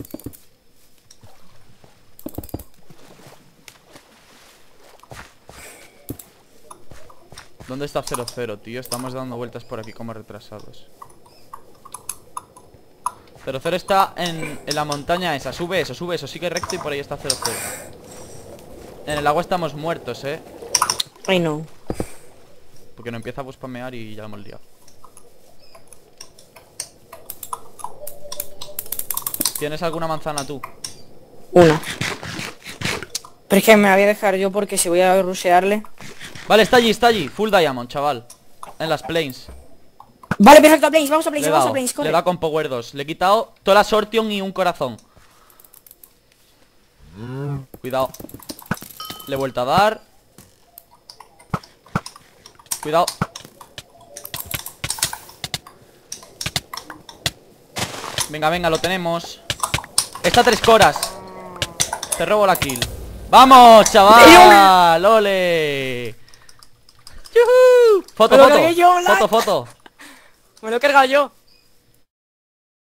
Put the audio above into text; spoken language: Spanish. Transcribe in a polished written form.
¿Dónde está 00, tío? Estamos dando vueltas por aquí como retrasados. 00 está en la montaña esa. Sube eso, sigue recto y por ahí está 00. En el agua estamos muertos, Ay, no. porque no empieza a buspamear y ya lo hemos liado. ¿Tienes alguna manzana tú? Una. Pero es que me la voy a dejar yo porque si voy a rushearle. Vale, está allí, full diamond, chaval. En las plains. Vale, perfecto, a Plains, vamos a Plains, Le he vamos a dado, Plains, le corre. he dado con power 2. Le he quitado toda la sortion y un corazón. Cuidado. Le he vuelto a dar. Cuidado. Venga, lo tenemos. Está 3 coras. Te robo la kill. ¡Vamos, chaval! ¡Ole! ¡Yuhu! Foto. Me lo cargué yo, Foto. Me lo he cargado yo.